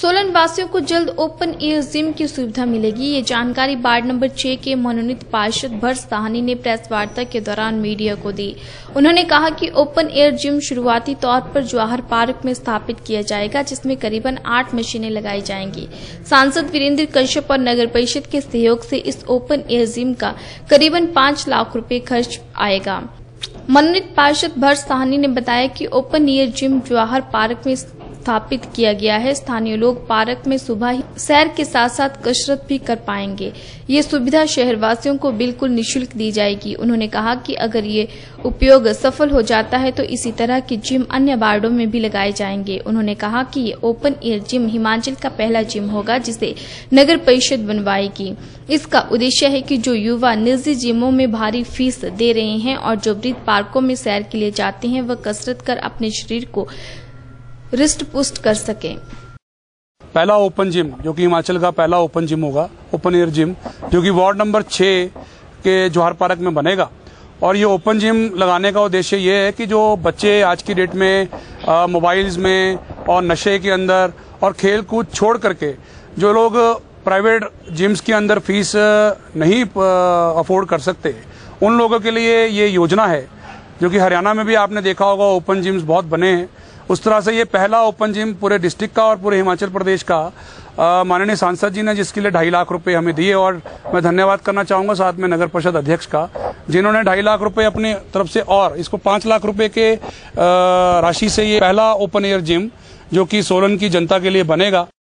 सोलन वासियों को जल्द ओपन एयर जिम की सुविधा मिलेगी। ये जानकारी वार्ड नंबर 6 के मनोनीत पार्षद भरत साहनी ने प्रेस वार्ता के दौरान मीडिया को दी। उन्होंने कहा कि ओपन एयर जिम शुरुआती तौर पर जवाहर पार्क में स्थापित किया जाएगा, जिसमें करीबन 8 मशीनें लगाई जाएंगी। सांसद वीरेंद्र कश्यप और नगर परिषद के सहयोग से इस ओपन एयर जिम का करीबन 5 लाख रुपए खर्च आएगा। मनोनीत पार्षद भरत साहनी ने बताया कि open air gym Jawahar park में स्थापित किया गया है। स्थानीय लोग पार्क में सुबह ही सैर के साथ साथ कसरत भी कर पाएंगे। ये सुविधा शहरवासियों को बिल्कुल निःशुल्क दी जाएगी। उन्होंने कहा कि अगर ये उपयोग सफल हो जाता है तो इसी तरह की जिम अन्य वार्डों में भी लगाए जाएंगे। उन्होंने कहा कि ये ओपन एयर जिम हिमाचल का पहला जिम होगा जिसे नगर परिषद बनवाएगी। इसका उद्देश्य है कि जो युवा निजी जिमों में भारी फीस दे रहे हैं और जो वृद्ध पार्कों में सैर के लिए जाते हैं, वह कसरत कर अपने शरीर को रिस्ट पुष्ट कर सके। पहला ओपन जिम जो कि हिमाचल का पहला ओपन जिम होगा, ओपन एयर जिम, जो कि वार्ड नंबर 6 के जवाहर पार्क में बनेगा। और ये ओपन जिम लगाने का उद्देश्य ये है कि जो बच्चे आज की डेट में मोबाइल्स में और नशे के अंदर और खेल कूद छोड़ करके जो लोग प्राइवेट जिम्स के अंदर फीस नहीं अफोर्ड कर सकते, उन लोगों के लिए ये योजना है। जो कि हरियाणा में भी आपने देखा होगा ओपन जिम्स बहुत बने हैं। उस तरह से ये पहला ओपन जिम पूरे डिस्ट्रिक्ट का और पूरे हिमाचल प्रदेश का माननीय सांसद जी ने जिसके लिए 2.5 लाख रुपए हमें दिए। और मैं धन्यवाद करना चाहूंगा साथ में नगर परिषद अध्यक्ष का, जिन्होंने 2.5 लाख रुपए अपनी तरफ से और इसको 5 लाख रुपए के राशि से ये पहला ओपन एयर जिम जो कि सोलन की जनता के लिए बनेगा।